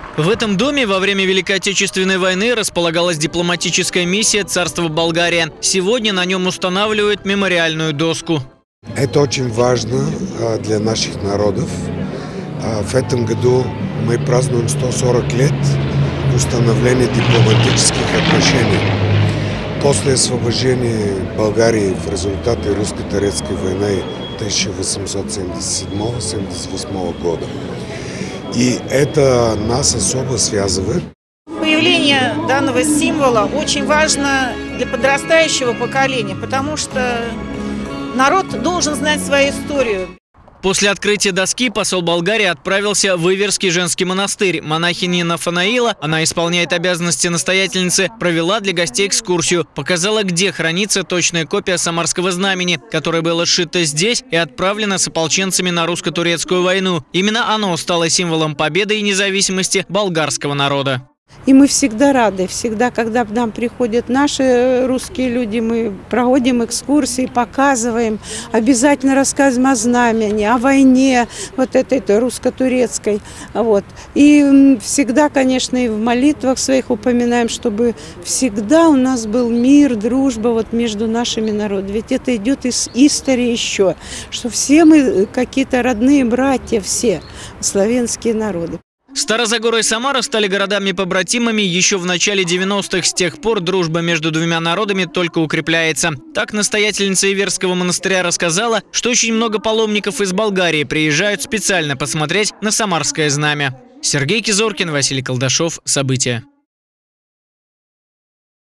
В этом доме во время Великой Отечественной войны располагалась дипломатическая миссия царства Болгария. Сегодня на нем устанавливают мемориальную доску. Это очень важно для наших народов. В этом году мы празднуем 140 лет установления дипломатических отношений. После освобождения Болгарии в результате русско-турецкой войны 1877-1878 года. И это нас особо связывает. Появление данного символа очень важно для подрастающего поколения, потому что народ должен знать свою историю. После открытия доски посол Болгарии отправился в Иверский женский монастырь. Монахиня Нафанаила, она исполняет обязанности настоятельницы, провела для гостей экскурсию. Показала, где хранится точная копия самарского знамени, которое было сшито здесь и отправлено с ополченцами на русско-турецкую войну. Именно оно стало символом победы и независимости болгарского народа. И мы всегда рады, всегда, когда к нам приходят наши русские люди, мы проводим экскурсии, показываем, обязательно рассказываем о знамени, о войне, вот этой русско-турецкой. Вот. И всегда, конечно, и в молитвах своих упоминаем, чтобы всегда у нас был мир, дружба вот между нашими народами. Ведь это идет из истории еще, что все мы какие-то родные братья, все славянские народы. Старозагора и Самара стали городами-побратимами еще в начале 90-х. С тех пор дружба между двумя народами только укрепляется. Так настоятельница Иверского монастыря рассказала, что очень много паломников из Болгарии приезжают специально посмотреть на самарское знамя. Сергей Кизоркин, Василий Колдашов. События.